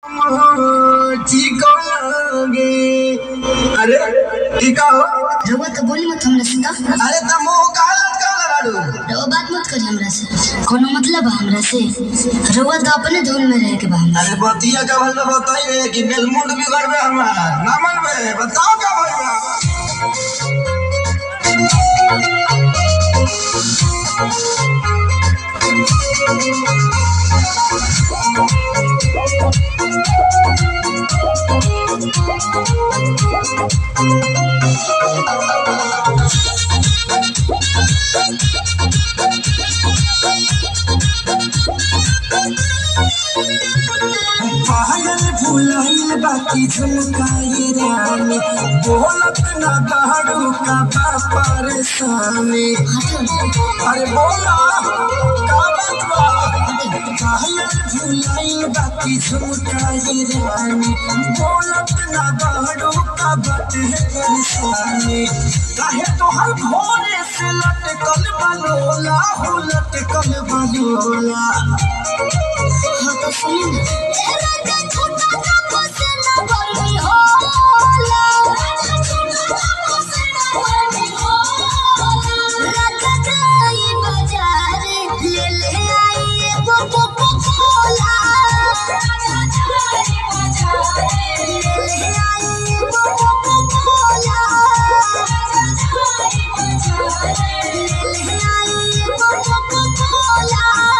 ठीक लगे। अरे ठीक हो रउआ तो बोली मत हमरा से। अरे तमो काला काला राडू रउआ बात मत करी हमरा से। कोनो मतलब बा हमरा से? रउआ तो अपने धुन में रह के बा। अरे बतिया का भल बताइए कि मेलमुंड बिगड़ में हमार ना मन में बताओ क्या भइया। पायल भुलाइल बाकी झुमकाए रानी बोलत ना बाड़ू का परेशानी। अरे बोला का बात बा। पायल भुलाइल बाकी झुमकाए रानी बोलत ना बाड़ू का परेशानी। काहे तोहर भोरे से लटकल बलोला हो लटकल बलोला। हाँ तो सुनी ना छोटा छोटा से ना बनी होला राजा जाई बाजार ले ले आई एगो कोको कोला। राजा जाई बाजार ले ले आई एगो कोको कोला। राजा जाई बाजार ले ले आई एगो कोको कोला।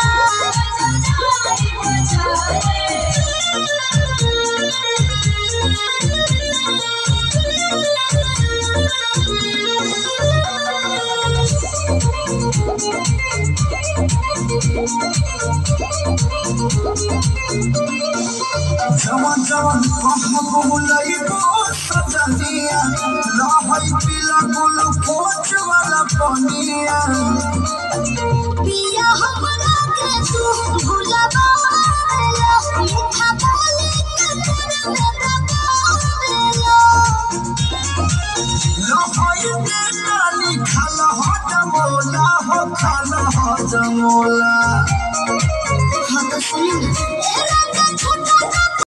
जवन जवन हम बोलइबो सजनिया लहई पीला ग्लूकोज वाला पनिया। पिया हमरा के तू भुलावेला मीठा बोली के तोर में दबावेला। लहई के डाली खाला हो जमोला हो खाला हो जमोला। हाँ तो सुनी ना